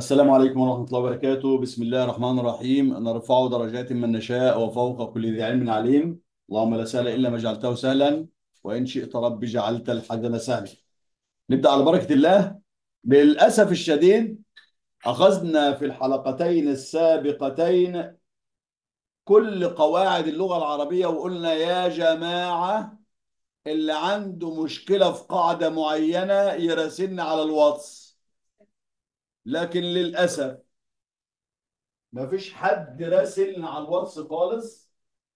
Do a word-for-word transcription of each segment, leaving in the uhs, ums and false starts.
السلام عليكم ورحمة الله وبركاته. بسم الله الرحمن الرحيم. نرفع درجات من نشاء وفوق كل ذي علم عليم. اللهم لا سهل إلا ما جعلته سهلا، وإن شئت رب جعلت الحزن سهلا. نبدأ على بركة الله. للأسف الشديد أخذنا في الحلقتين السابقتين كل قواعد اللغة العربية، وقلنا يا جماعة اللي عنده مشكلة في قاعدة معينة يراسلنا على الواتس. لكن للأسف مفيش حد راسل على الواتس خالص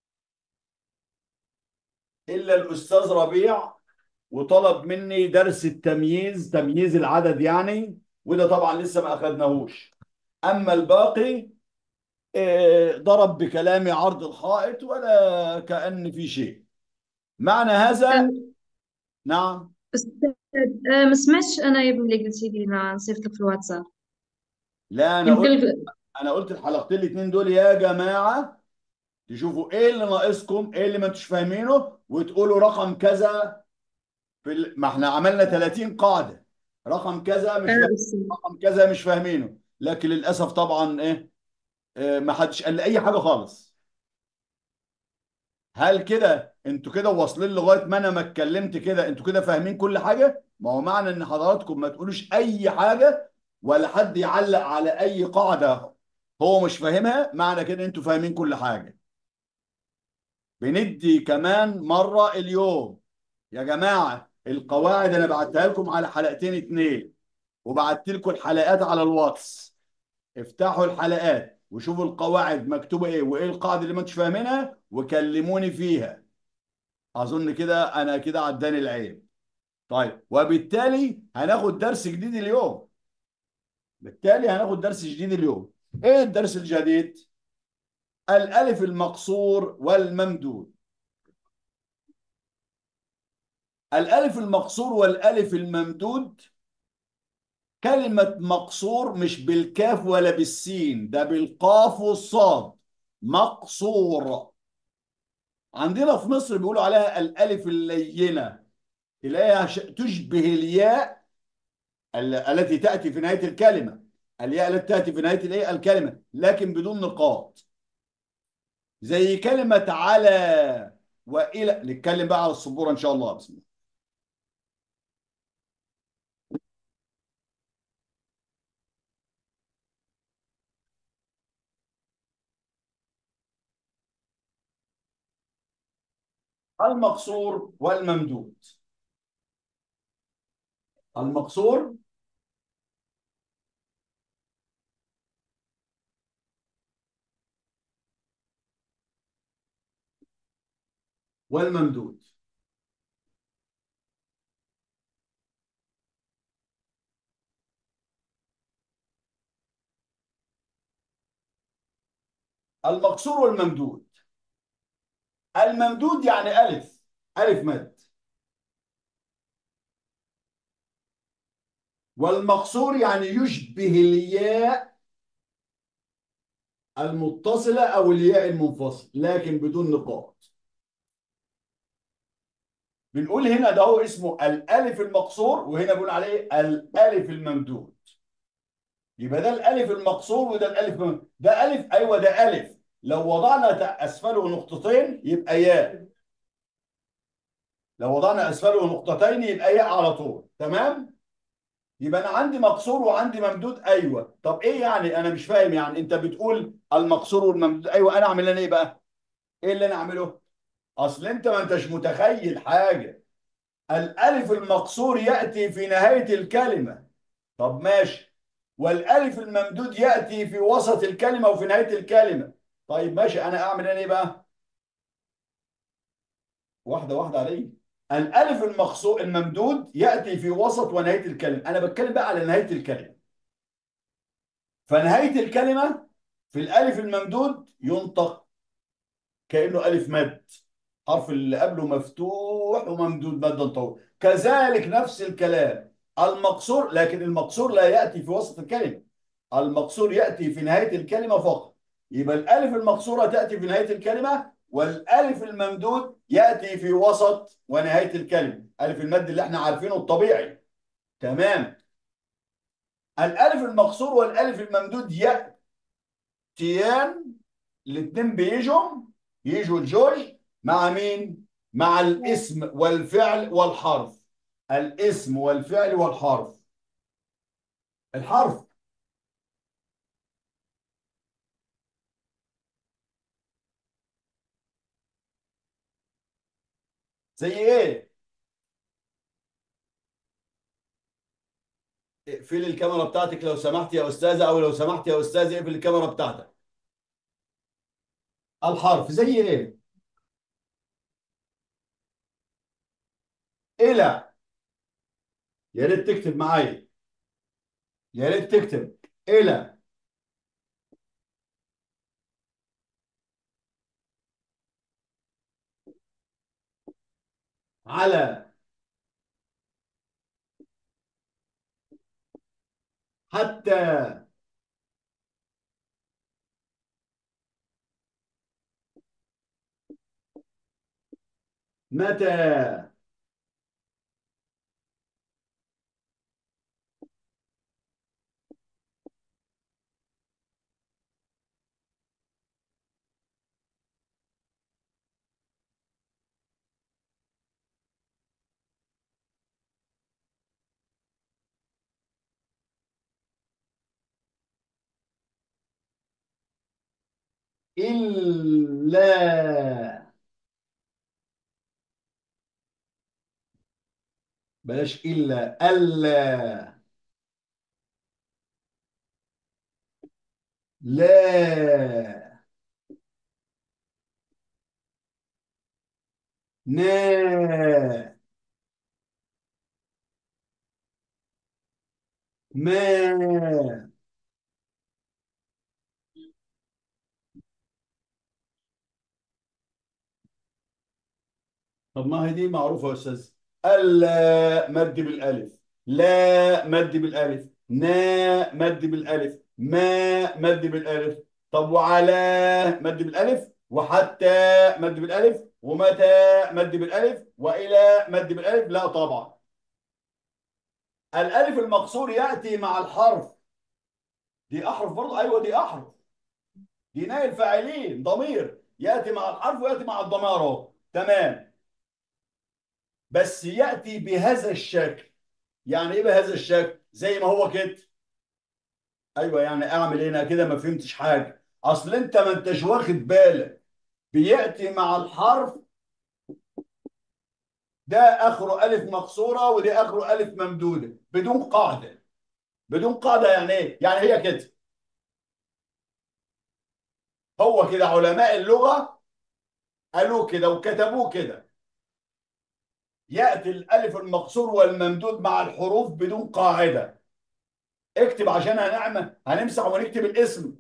الا الاستاذ ربيع، وطلب مني درس التمييز، تمييز العدد يعني، وده طبعا لسه ما اخدناهوش. اما الباقي آه، ضرب بكلامي عرض الحائط ولا كأن في شيء. معنى أستاذ هذا. نعم. أستاذ آه، ما سمعتش أنا يا ابني اللي قلتي لي ما نصيفط لك في الواتساب. لا، انا يمكن قلت لك- انا قلت الحلقتين الاثنين دول يا جماعه تشوفوا ايه اللي ناقصكم، ايه اللي ما انتوش فاهمينه، وتقولوا رقم كذا. في ال... ما احنا عملنا ثلاثين قاعدة، رقم كذا مش آه، فاهم، أستاذ. رقم كذا مش فاهمينه. لكن للأسف طبعا ايه، اه ما حدش قال لي أي حاجة خالص. هل كده انتوا كده واصلين لغاية ما انا ما اتكلمت كده انتوا كده فاهمين كل حاجة؟ ما هو معنى ان حضراتكم ما تقولوش أي حاجة ولا حد يعلق على أي قاعدة هو مش فاهمها، معنى كده انتوا فاهمين كل حاجة. بندي كمان مرة اليوم. يا جماعة القواعد انا بعتها لكم على حلقتين اتنين، وبعت لكم الحلقات على الواتس. افتحوا الحلقات وشوفوا القواعد مكتوبة ايه وايه القاعدة اللي ما انتش فاهمينها وكلموني فيها. اظن كده انا كده عداني العيب. طيب، وبالتالي هناخد درس جديد اليوم. بالتالي هناخد درس جديد اليوم. ايه الدرس الجديد؟ الالف المقصور والممدود. الالف المقصور والالف الممدود. كلمة مقصور مش بالكاف ولا بالسين، ده بالقاف والصاد. مقصور. عندنا في مصر بيقولوا عليها الألف اللينة، تلاقيها ش- تشبه الياء ال- التي تأتي في نهاية الكلمة. الياء التي تأتي في نهاية الايه الكلمة لكن بدون نقاط. زي كلمة على وإلى. نتكلم بقى على السبورة إن شاء الله. بسم الله. المقصور والممدود. المقصور والممدود. المقصور والممدود. الممدود يعني ألف، ألف مد. والمقصور يعني يشبه الياء المتصلة أو الياء المنفصل لكن بدون نقاط. بنقول هنا ده هو اسمه الألف المقصور، وهنا بنقول عليه الألف الممدود. يبقى ده الألف المقصور وده الألف الممدود. ده ألف، أيوه ده ألف. لو وضعنا تا- أسفله نقطتين يبقى ياء. لو وضعنا أسفله نقطتين يبقى ياء على طول. تمام؟ يبقى انا عندي مقصور وعندي ممدود. ايوه، طب ايه يعني؟ انا مش فاهم يعني. انت بتقول المقصور والممدود، ايوه، انا اعمل انا ايه بقى؟ ايه اللي انا اعمله؟ اصل انت ما انتش متخيل حاجه. الالف المقصور ياتي في نهايه الكلمه. طب ماشي. والالف الممدود ياتي في وسط الكلمه وفي نهايه الكلمه. طيب ماشي، انا اعمل انا ايه بقى؟ واحده واحده عليه. الالف المقصور الممدود ياتي في وسط ونهايه الكلمه. انا بتكلم بقى على نهايه الكلمه. فنهاية الكلمة في الألف الممدود ينطق كأنه ألف مد. حرف اللي قبله مفتوح وممدود مدا طويل. كذلك نفس الكلام المقصور، لكن المقصور لا يأتي في وسط الكلمة. المقصور يأتي في نهاية الكلمة فقط. يبقى الألف المقصورة تأتي في نهاية الكلمة، والألف الممدود يأتي في وسط ونهاية الكلمة. ألف المد اللي احنا عارفينه الطبيعي. تمام. الالف المقصور والالف الممدود ياتيان، الاثنين بيجوا يجوا الجوج مع مين؟ مع الاسم والفعل والحرف. الاسم والفعل والحرف. الحرف زي ايه؟ اقفلي الكاميرا بتاعتك لو سمحت يا استاذه، او لو سمحت يا استاذ اقفل الكاميرا بتاعتك. الحرف زي ايه؟ الى. يا ريت تكتب معايا، يا ريت تكتب. الى. على. حتى. متى. إلا. بلاش إلا، ألا. لا. نا. ما. طب ما هي دي معروفة يا أستاذ. ألا مد بالألف، لا مد بالألف، نا مد بالألف، ما مد بالألف. طب وعلى مد بالألف، وحتى مد بالألف، ومتى مد بالألف، وإلى مد بالألف؟ لا طبعا. الألف المقصور يأتي مع الحرف. دي أحرف برضه، أيوه دي أحرف. دي نائب الفاعلين ضمير يأتي مع الحرف ويأتي مع الضمير أهو، تمام. بس يأتي بهذا الشكل. يعني ايه بهذا الشكل؟ زي ما هو كده. ايوه، يعني اعمل ايه؟ انا كده ما فهمتش حاجه، اصل انت ما انتش واخد بالك. بياتي مع الحرف ده اخره الف مقصوره ودي اخره الف ممدوده بدون قاعده. بدون قاعده يعني ايه؟ يعني هي كده. هو كده علماء اللغه قالوا كده وكتبوه كده. ياتي الالف المقصور والممدود مع الحروف بدون قاعده. اكتب عشان هنعمل هنمسح ونكتب الاسم.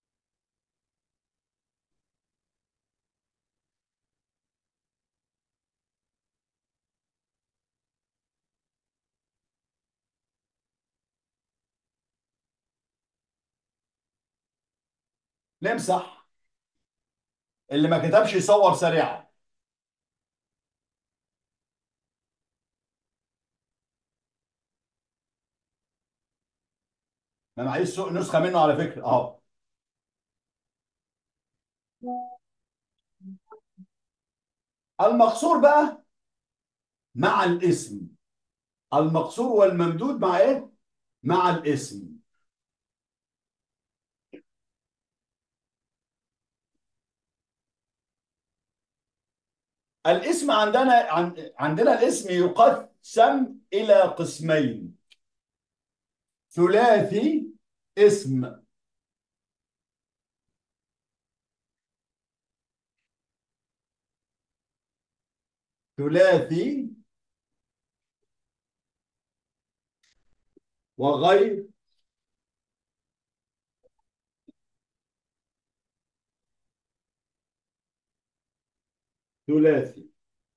نمسح. اللي ما كتبش يصور سريعا. ما معيش سوق نسخه منه على فكره اهو. المقصور بقى مع الاسم. المقصور والممدود مع ايه؟ مع الاسم. الاسم عندنا عن- عندنا الاسم يقسم الى قسمين. ثلاثي اسم. ثلاثي وغير ثلاثي.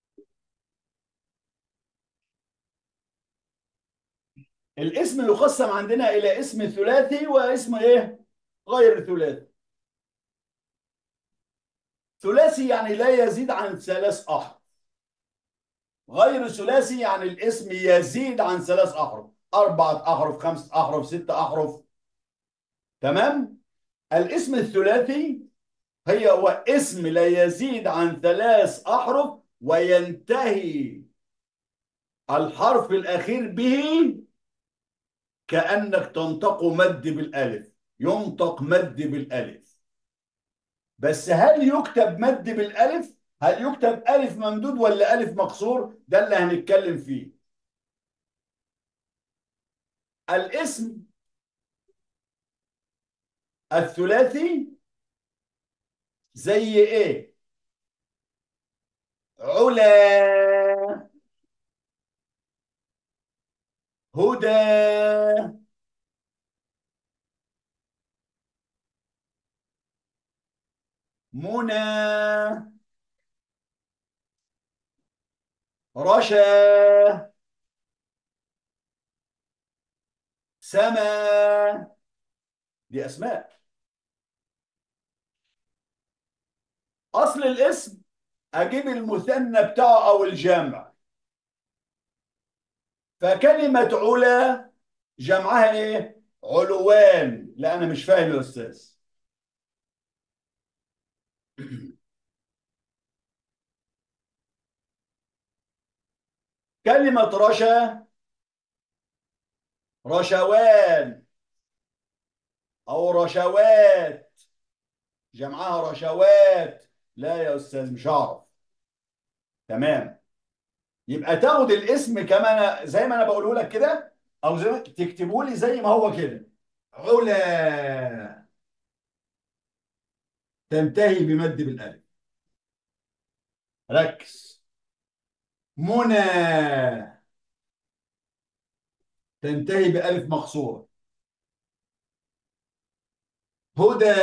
الاسم يقسم عندنا الى اسم ثلاثي واسم ايه؟ غير ثلاثي. ثلاثي يعني لا يزيد عن ثلاث احرف. غير ثلاثي يعني الاسم يزيد عن ثلاث احرف. أربعة أحرف، خمسة أحرف، ستة أحرف. تمام. الاسم الثلاثي هي هو اسم لا يزيد عن ثلاث أحرف وينتهي الحرف الأخير به كأنك تنطق مد بالألف. ينطق مد بالألف. بس هل يكتب مد بالألف؟ هل يكتب ألف ممدود ولا ألف مكسور؟ ده اللي هنتكلم فيه. الاسم الثلاثي زي إيه؟ علا، هدى، منى، رشا، سما. دي أسماء. أصل الاسم أجيب المثنى بتاعه أو الجمع. فكلمة علا جمعها إيه؟ علوان. لا أنا مش فاهم يا أستاذ. كلمة رشا رشوان أو رشوات. جمعها رشوات. لا يا أستاذ مش هعرف. تمام. يبقى تاخد الاسم كما أنا زي ما أنا بقوله لك كده، أو زي ما تكتبه لي زي ما هو كده. علا تنتهي بمد بالألف. ركز. منى تنتهي بألف مقصورة. هدى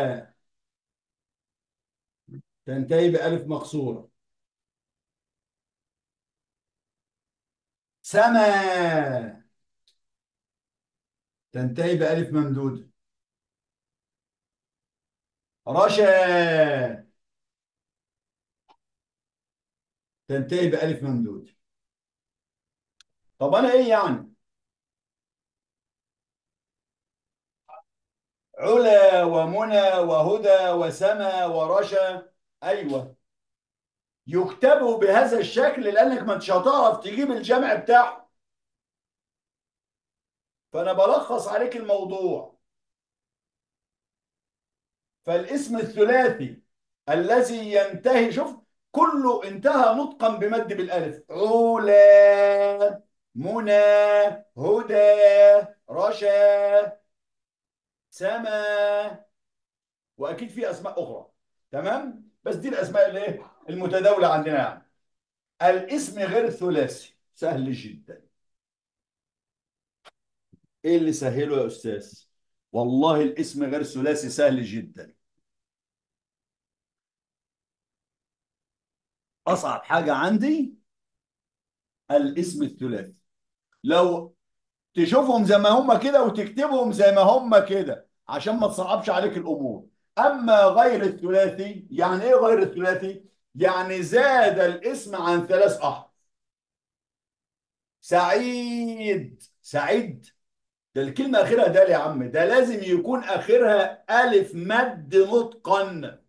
تنتهي بألف مقصورة. سما تنتهي بألف ممدودة. رشا تنتهي بألف ممدودة. طب أنا إيه يعني؟ علا ومنى وهدى وسما ورشا. أيوه. يكتبوا بهذا الشكل لأنك ما انتش هتعرف تجيب الجمع بتاعه. فأنا بلخص عليك الموضوع. فالاسم الثلاثي الذي ينتهي، شوف، كله انتهى نطقا بمد بالالف. علا، منى، هدى، رشا، سما. واكيد في اسماء اخرى. تمام. بس دي الاسماء اللي ايه المتداوله عندنا يعني. الاسم غير الثلاثي سهل جدا. ايه اللي سهله يا استاذ؟ والله الاسم غير الثلاثي سهل جدا. اصعب حاجه عندي الاسم الثلاثي. لو تشوفهم زي ما هم كده وتكتبهم زي ما هم كده عشان ما تصعبش عليك الامور. اما غير الثلاثي، يعني ايه غير الثلاثي؟ يعني زاد الاسم عن ثلاث احرف. سعيد، سعيد. ده الكلمه اخرها دال يا عم. ده لازم يكون اخرها الف مد نطقا.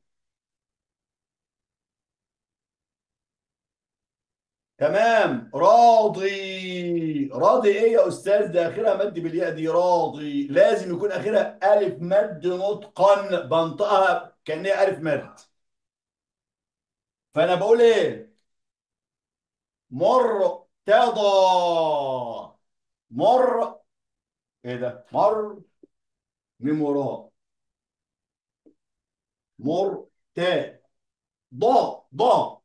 تمام. راضي، راضي ايه يا استاذ؟ ده اخرها مد بالياء. دي راضي لازم يكون اخرها الف مد نطقا. بنطقها كان هي الف مد. فانا بقول ايه؟ مرتضى. مر، ايه ده؟ مر، ميم وراء. مر، تاء، ضاء، ضاء.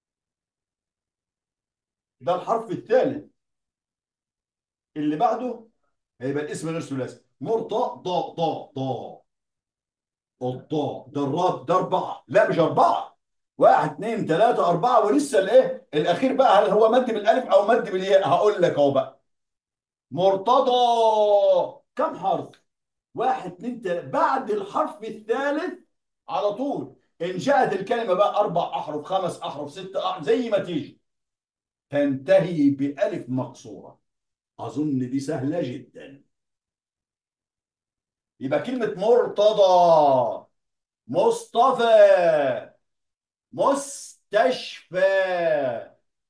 ده الحرف الثالث. اللي بعده هيبقى الاسم غير ثلاثي. مرتضى، ضاء، ضاء، ضاء. الضاء ده الراد. ده أربعة. لا مش أربعة. واحد اتنين تلاتة أربعة ولسه الإيه؟ الأخير بقى هل هو مد بالألف أو مد بالياء؟ هقول لك أهو بقى. مرتضى كم حرف؟ واحد اتنين تلاتة. بعد الحرف الثالث على طول إن جاءت الكلمة بقى أربع أحرف، خمس أحرف، ست أحرف، زي ما تيجي، تنتهي بألف مقصورة. أظن دي سهلة جدا. يبقى كلمة مرتضى، مصطفى، مستشفى،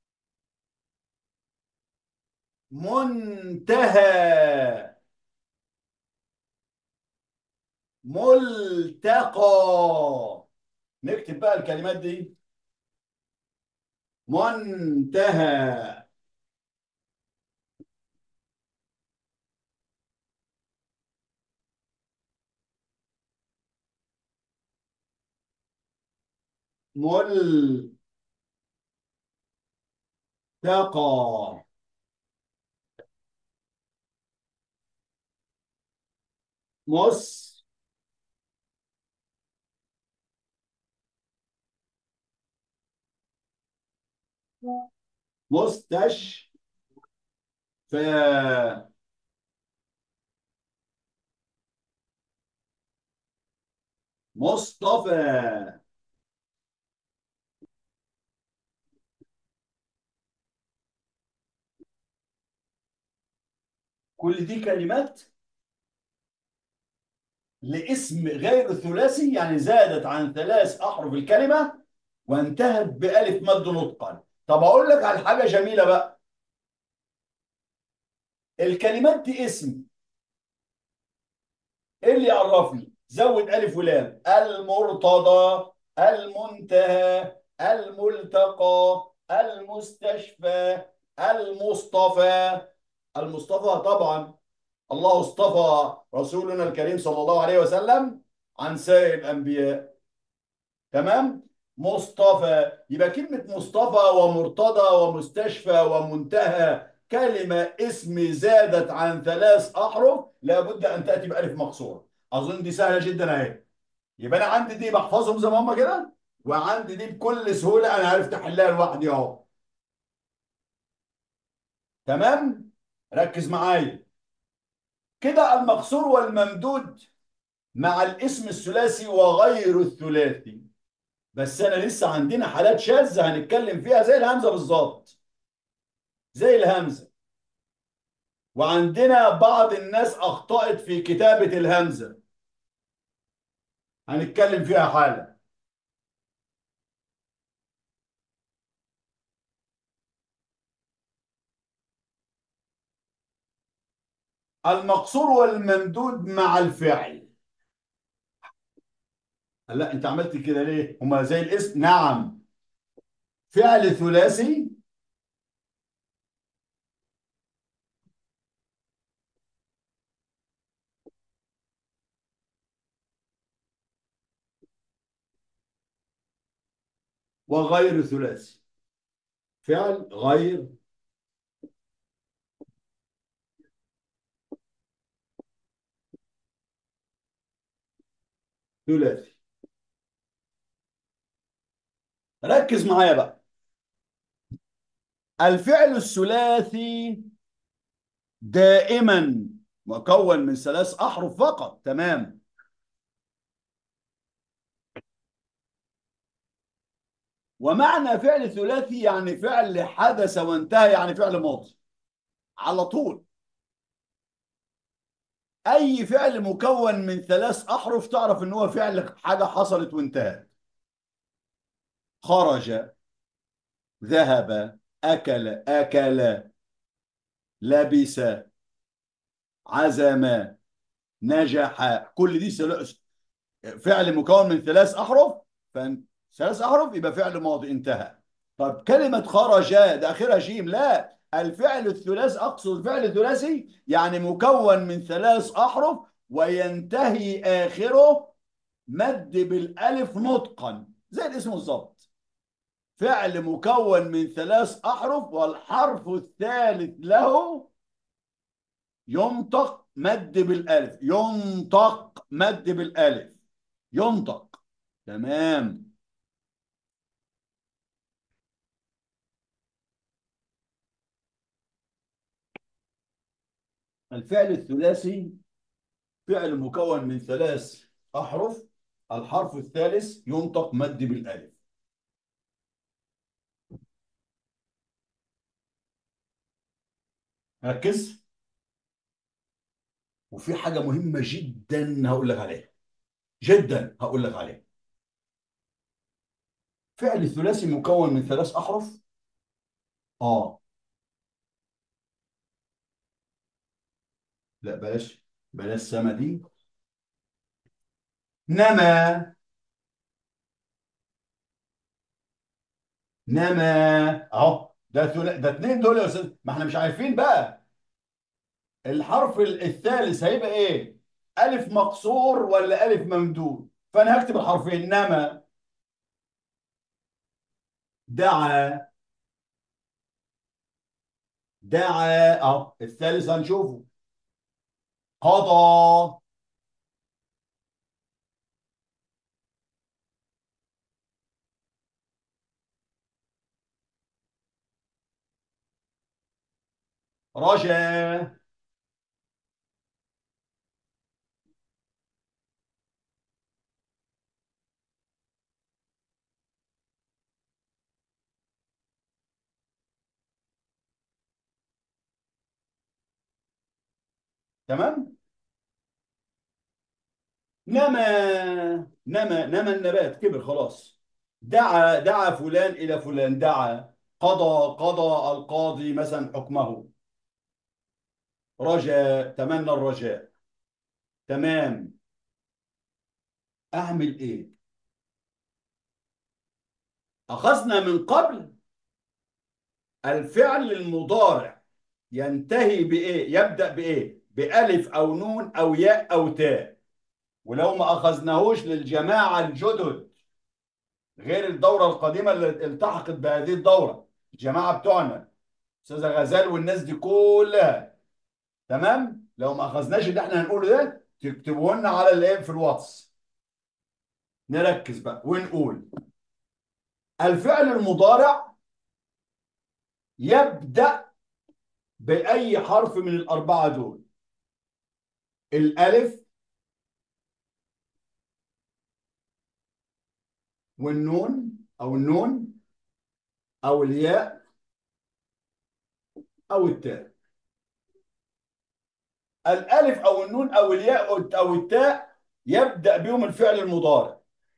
منتهى، ملتقى. نكتب بقى الكلمات دي. منتهى، ملتقى، مس مستشفى، مصطفى. كل دي كلمات لاسم غير ثلاثي، يعني زادت عن ثلاث أحرف الكلمة وانتهت بألف مد نطقا. طب أقول لك على حاجة جميلة بقى. الكلمات دي اسم، إيه اللي يعرفني؟ زود ألف ولام. المرتضى، المنتهى، الملتقى، المستشفى، المصطفى. المصطفى طبعا الله اصطفى رسولنا الكريم صلى الله عليه وسلم عن سائر الأنبياء. تمام. مصطفى، يبقى كلمة مصطفى ومرتضى ومستشفى ومنتهى كلمة اسم زادت عن ثلاث أحرف لابد أن تأتي بألف مقصورة. أظن دي سهلة جدا أهي. يبقى أنا عندي دي بحفظهم زي ما هم كده، وعندي دي بكل سهولة أنا عرفت أحلها لوحدي أهو. تمام. ركز معايا كده. المقصور والممدود مع الاسم الثلاثي وغير الثلاثي. بس انا لسه عندنا حالات شاذة هنتكلم فيها زي الهمزة بالظبط، زي الهمزة. وعندنا بعض الناس اخطأت في كتابة الهمزة، هنتكلم فيها حالا. المقصور والممدود مع الفعل. لا انت عملت كده ليه؟ هما زي الاسم. نعم، فعل ثلاثي وغير ثلاثي. فعل غير ثلاثي. ركز معايا بقى. الفعل الثلاثي دائما مكون من ثلاث احرف فقط. تمام. ومعنى فعل ثلاثي يعني فعل حدث وانتهى، يعني فعل ماضي على طول. اي فعل مكون من ثلاث احرف تعرف ان هو فعل حاجه حصلت وانتهت. خرج، ذهب، اكل، اكل، لبس، عزم، نجح. كل دي سل- فعل مكون من ثلاث احرف. فثلاث احرف يبقى فعل ماضي انتهى. طب كلمة خرج ده آخرها جيم. لا، الفعل الثلاثي أقصد فعل ثلاثي يعني مكون من ثلاث أحرف وينتهي آخره مد بالألف نطقا زي الاسم بالظبط. فعل مكون من ثلاث أحرف والحرف الثالث له ينطق مد بالألف. ينطق مد بالألف. ينطق. تمام. الفعل الثلاثي فعل مكون من ثلاث أحرف، الحرف الثالث ينطق مد بالألف. ركز. وفي حاجه مهمه جدا هقول لك عليها، جدا هقول لك عليها. فعل ثلاثي مكون من ثلاث احرف. اه. لا بلاش، بلاش سما دي. نما. نما. اهو ده ثلا- ده اتنين دول يا استاذ، ما احنا مش عارفين بقى الحرف ال- الثالث هيبقى ايه، الف مقصور ولا الف ممدود. فانا هكتب الحرفين نما. دعا. دعا اهو الثالث هنشوفه. قضى. رجا. تمام. نما. نما نما النبات كبر خلاص. دعا. دعا فلان إلى فلان. دعا. قضى. قضى القاضي مثلا حكمه. رجا. تمنى الرجاء. تمام. أعمل إيه؟ أخذنا من قبل الفعل المضارع ينتهي بإيه؟ يبدأ بإيه؟ بألف أو نون أو ياء أو تاء. ولو ما أخذناهوش للجماعة الجدد غير الدورة القديمة اللي التحقت بهذه الدورة، الجماعة بتوعنا أستاذة غزال والناس دي كلها، تمام؟ لو ما أخذناش اللي احنا هنقوله ده تكتبوه لنا على الايه في الواتس. نركز بقى ونقول الفعل المضارع يبدأ بأي حرف من الأربعة دول: الألف والنون أو النون أو الياء أو التاء. الألف أو النون أو الياء أو التاء يبدأ بهم الفعل المضارع.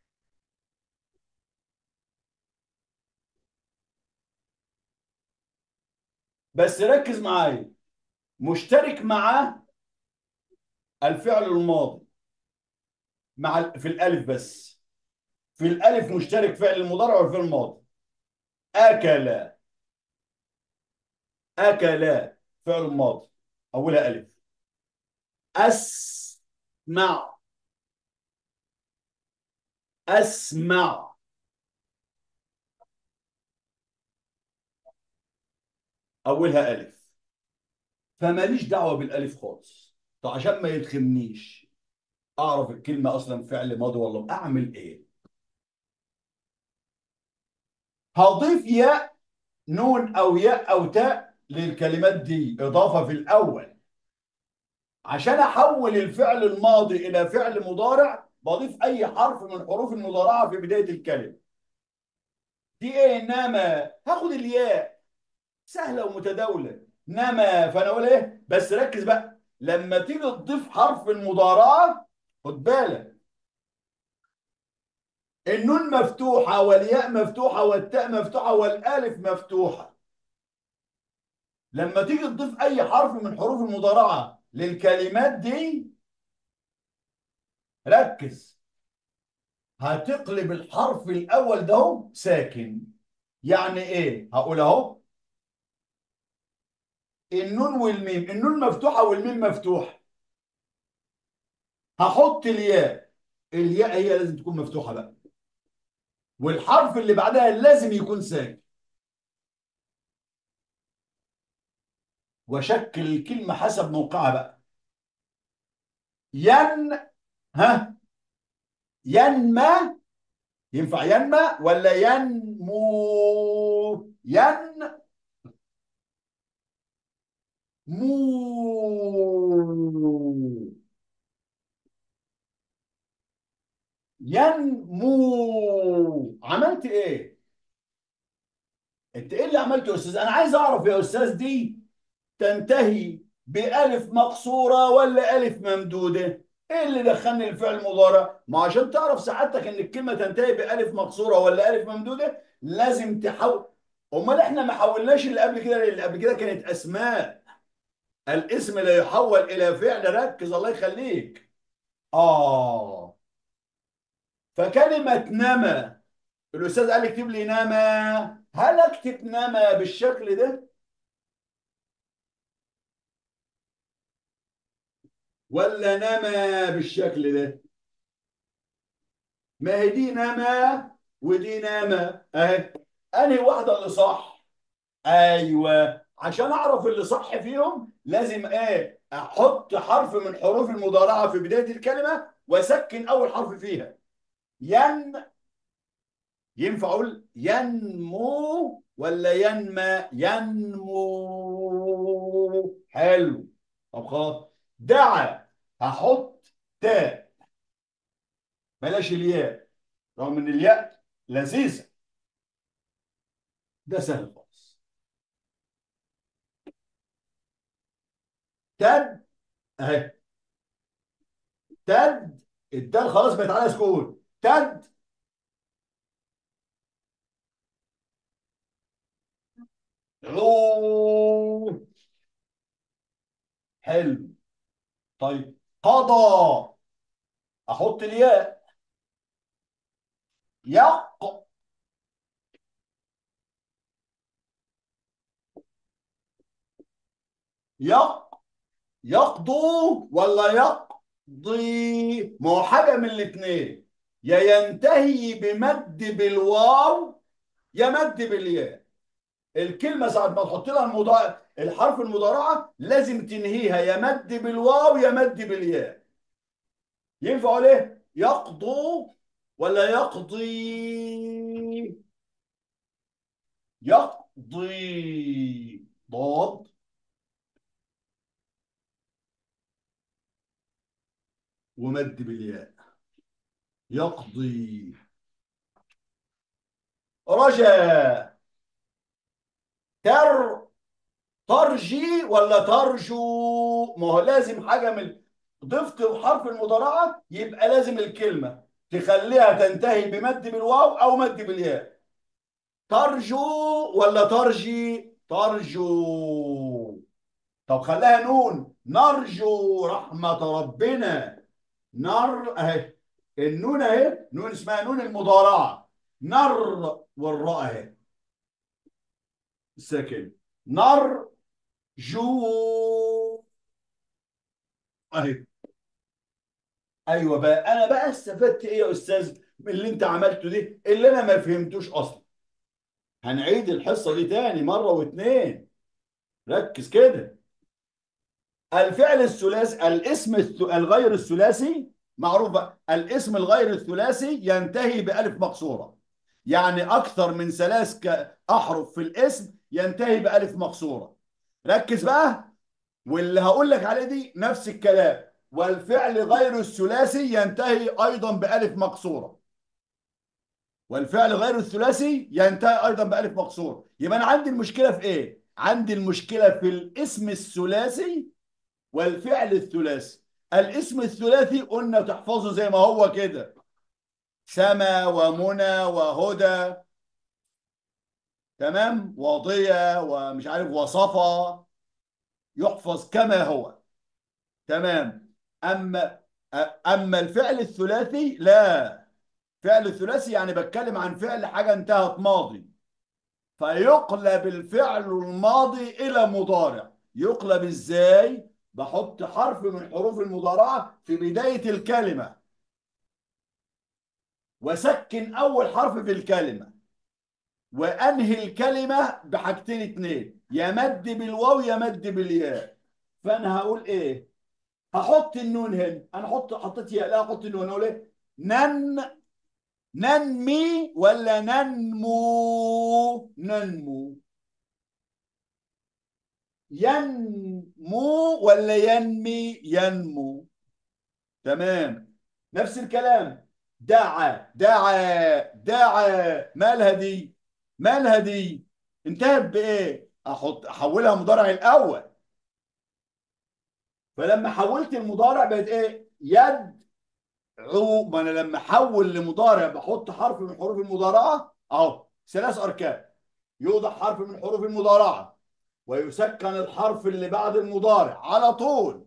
بس ركز معايا، مشترك معاه الفعل الماضي مع ال- في الألف بس. في الألف مشترك فعل المضارع والفعل الماضي. أكل. أكل فعل ماضي أولها ألف. أسمع. أسمع أولها ألف. فماليش دعوة بالألف خالص. طب عشان ما يدخلنيش أعرف الكلمة أصلا فعل ماضي ولا أعمل إيه؟ هضيف ياء نون أو ياء أو تاء للكلمات دي إضافة في الأول. عشان أحول الفعل الماضي إلى فعل مضارع بضيف أي حرف من حروف المضارعة في بداية الكلمة. دي إيه؟ إنما هاخد الياء سهله ومتداوله نما. فانا اقول ايه؟ بس ركز بقى لما تيجي تضيف حرف المضارعه، خد بالك النون مفتوحه والياء مفتوحه والتاء مفتوحه والالف مفتوحه. لما تيجي تضيف اي حرف من حروف المضارعه للكلمات دي ركز، هتقلب الحرف الاول ده هو ساكن. يعني ايه؟ هقول اهو النون والميم، النون مفتوحه والميم مفتوحه. هحط الياء، الياء هي لازم تكون مفتوحه بقى، والحرف اللي بعدها لازم يكون ساكن. وشكل الكلمة حسب موقعها بقى. ين. ها. ينمى. ينفع ينمى ولا ينمو؟ ين. مو. ينمو. عملت ايه؟ انت ايه اللي عملته يا استاذ؟ انا عايز اعرف يا استاذ دي تنتهي بألف مقصورة ولا ألف ممدودة؟ إيه اللي دخلني الفعل مضارع؟ ما عشان تعرف سعادتك إن الكلمة تنتهي بألف مقصورة ولا ألف ممدودة لازم تحول. أمال إحنا ما حولناش اللي قبل كده، اللي قبل كده كانت أسماء. الاسم لا يحول إلى فعل، ركز الله يخليك. آه فكلمة نما، الأستاذ قال اكتب لي نما، هل أكتب نما بالشكل ده ولا نما بالشكل ده؟ ما هي دي نما ودي نما اهي، انهي واحده اللي صح؟ ايوه، عشان اعرف اللي صح فيهم لازم ايه، احط حرف من حروف المضارعه في بدايه الكلمه واسكن اول حرف فيها. ين، ينفع اقول ينمو ولا ينمى؟ ينمو، حلو. طب خلاص، دعا، هحط تاء بلاش الياء، رغم ان الياء لذيذه. ده سهل خالص. تد اهي، تد، الدال خلاص بقت عليها سكون. تد عو، حلو. طيب قضى، احط الياء. يق، يق، يقضوا ولا يقضي؟ ما هو حاجه من الاثنين، يا ينتهي بمد بالواو يا مد بالياء. الكلمه ساعه ما تحط لها المضارع الحرف المضارعه لازم تنهيها يا مد بالواو يا مد بالياء. ينفع اقول ايه؟ يقضوا ولا يقضي؟ يقضي، ضاد، ومد بالياء، يقضي. رجا، تر، ترجي ولا ترجو؟ ما هو لازم حاجه من، ضفت حرف المضارعه يبقى لازم الكلمه تخليها تنتهي بمد بالواو او مد بالياء. ترجو ولا ترجي؟ ترجو. طب خليها نون، نرجو رحمة ربنا. نر اهي، النون اهي، نون اسمها نون المضارعة. نر، والراء اهي الساكن. نرجو اهي. ايوه بقى، انا بقى استفدت ايه يا استاذ من اللي انت عملته دي اللي انا ما فهمتوش اصلا؟ هنعيد الحصة دي تاني مرة واتنين، ركز كده. الفعل الثلاثي، الاسم الث- الغير الثلاثي معروف بقى. الاسم الغير الثلاثي ينتهي بألف مقصورة، يعني أكثر من ثلاث ك- أحرف في الاسم ينتهي بألف مقصورة. ركز بقى، واللي هقول لك عليه دي نفس الكلام. والفعل غير الثلاثي ينتهي أيضا بألف مقصورة، والفعل غير الثلاثي ينتهي أيضا بألف مقصورة. يبقى أنا عندي المشكلة في إيه؟ عندي المشكلة في الاسم الثلاثي والفعل الثلاثي. الاسم الثلاثي قلنا تحفظه زي ما هو كده، سما ومنى وهدى، تمام، وضية ومش عارف وصفا، يحفظ كما هو، تمام. اما اما الفعل الثلاثي لا، فعل الثلاثي يعني بتكلم عن فعل حاجه انتهت ماضي، فيقلب الفعل الماضي الى مضارع. يقلب ازاي؟ بحط حرف من حروف المضارعه في بدايه الكلمه وسكن اول حرف في الكلمه وانهي الكلمه بحاجتين اتنين، يا مد بالواو يا مد بالياء. فانا هقول ايه؟ هحط النون هنا، انا احط حطيت ياء، لا احط النون، اقول ايه؟ نن، ننمي ولا ننمو؟ ننمو. ينمو ولا ينمي؟ ينمو، تمام. نفس الكلام، دعا، دعا، دعا، مالها دي؟ مالها دي؟ انتهت بايه؟ احط احولها مضارع الاول، فلما حولت المضارع بقت ايه؟ يدعو. ما انا لما احول لمضارع بحط حرف من حروف المضارعه اهو، ثلاث اركان. يوضع حرف من حروف المضارعه، ويسكن الحرف اللي بعد المضارع على طول،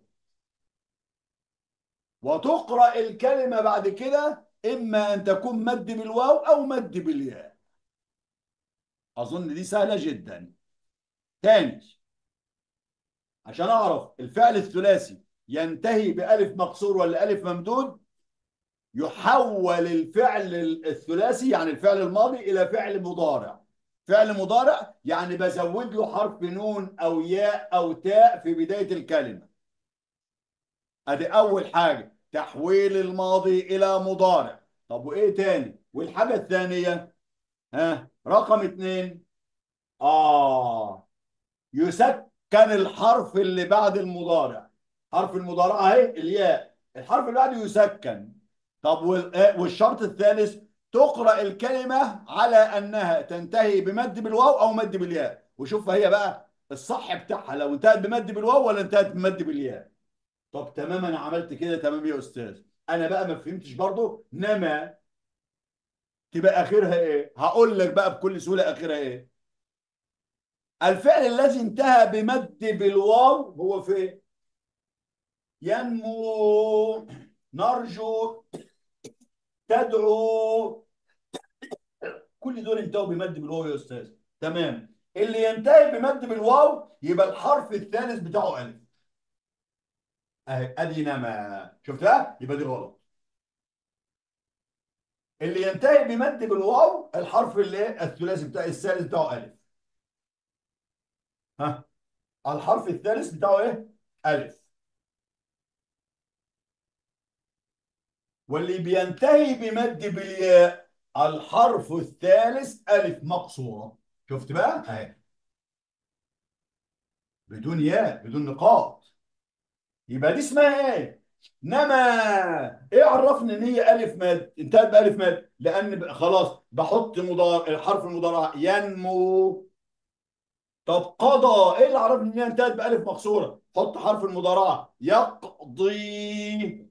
وتقرأ الكلمة بعد كده إما أن تكون مد بالواو أو مد بالياء. أظن دي سهلة جدا. تاني، عشان أعرف الفعل الثلاثي ينتهي بألف مقصور ولا ألف ممدود، يحول الفعل الثلاثي يعني الفعل الماضي إلى فعل مضارع. فعل مضارع يعني بزود له حرف نون أو ياء أو تاء في بداية الكلمة. ادي اول حاجه، تحويل الماضي الى مضارع. طب وايه تاني؟ والحاجه الثانيه، ها رقم اتنين، اه يسكن الحرف اللي بعد المضارع. حرف المضارع اهي الياء، الحرف اللي بعده يسكن. طب وال- آه، والشرط الثالث، تقرأ الكلمة على أنها تنتهي بمد بالواو أو مد بالياء. وشوف هي بقى الصح بتاعها لو انتهت بمد بالواو ولا انتهت بمد بالياء. طب تمام، انا عملت كده تمام يا استاذ. انا بقى ما فهمتش برضو نما تبقى اخرها ايه؟ هقول لك بقى بكل سهوله اخرها ايه. الفعل الذي انتهى بمد بالواو هو فين؟ ينمو، نرجو، تدعو، كل دول انتهوا بمد بالواو يا استاذ. تمام، اللي ينتهي بمد بالواو يبقى الحرف الثالث بتاعه الف. اهي ادي نما، شفتها؟ يبقى دي غلط. اللي ينتهي بمد بالواو الحرف اللي الثلاثي بتاع الثالث بتاعه الف. ها، الحرف الثالث بتاعه ايه؟ الف. واللي بينتهي بمد بالياء الحرف الثالث الف مقصوره. شفت بقى اهي، بدون ياء، بدون نقاط. يبقى دي اسمها ايه؟ نما. ايه عرفني ان هي الف مد انتهت بالف مد؟ لان ب- خلاص بحط مضار الحرف المضارع ينمو. طب قضى، ايه اللي عرفني ان هي انتهت بالف مكسوره؟ حط حرف المضارعه يقضي.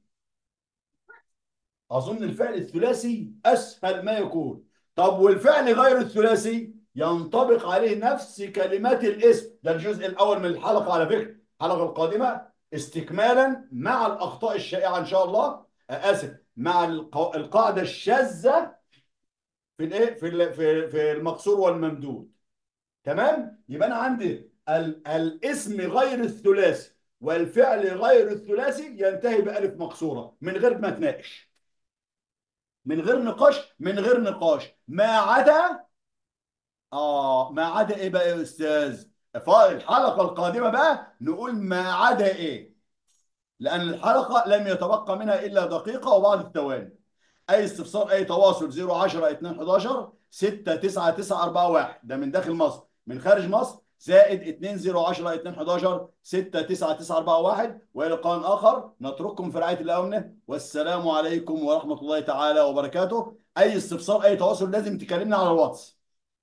اظن الفعل الثلاثي اسهل ما يكون. طب والفعل غير الثلاثي ينطبق عليه نفس كلمات الاسم. ده الجزء الاول من الحلقه على فكره. الحلقه القادمه استكمالا مع الاخطاء الشائعه ان شاء الله، آه، اسف، مع الق- القاعده الشاذه في الايه في ال- في في المقصور والممدود. تمام، يبقى انا عندي ال الاسم غير الثلاثي والفعل غير الثلاثي ينتهي بألف مقصورة من غير ما تناقش، من غير نقاش، من غير نقاش، ما عدا اه ما عدا ايه بقى يا استاذ؟ الحلقة القادمة بقى نقول ما عدا ايه، لأن الحلقة لم يتبقى منها إلا دقيقة وبعض الثواني. اي استفسار اي تواصل صفر عشرة اتنين حداشر ستة تسعة تسعة أربعة واحد، ده من داخل مصر. من خارج مصر زائد اتنين صفر عشرة اتنين حداشر ستة تسعة تسعة أربعة واحد. والى لقاء اخر نترككم في رعايه الله وامنه، والسلام عليكم ورحمه الله تعالى وبركاته. اي استفسار اي تواصل لازم تكلمنا على الواتس.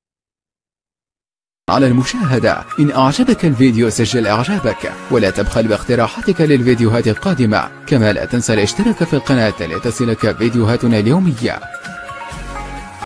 على المشاهدة. إن أعجبك الفيديو سجل إعجابك، ولا تبخل باقتراحاتك للفيديوهات القادمة. كما لا تنسى الاشتراك في القناة لتصلك فيديوهاتنا اليومية.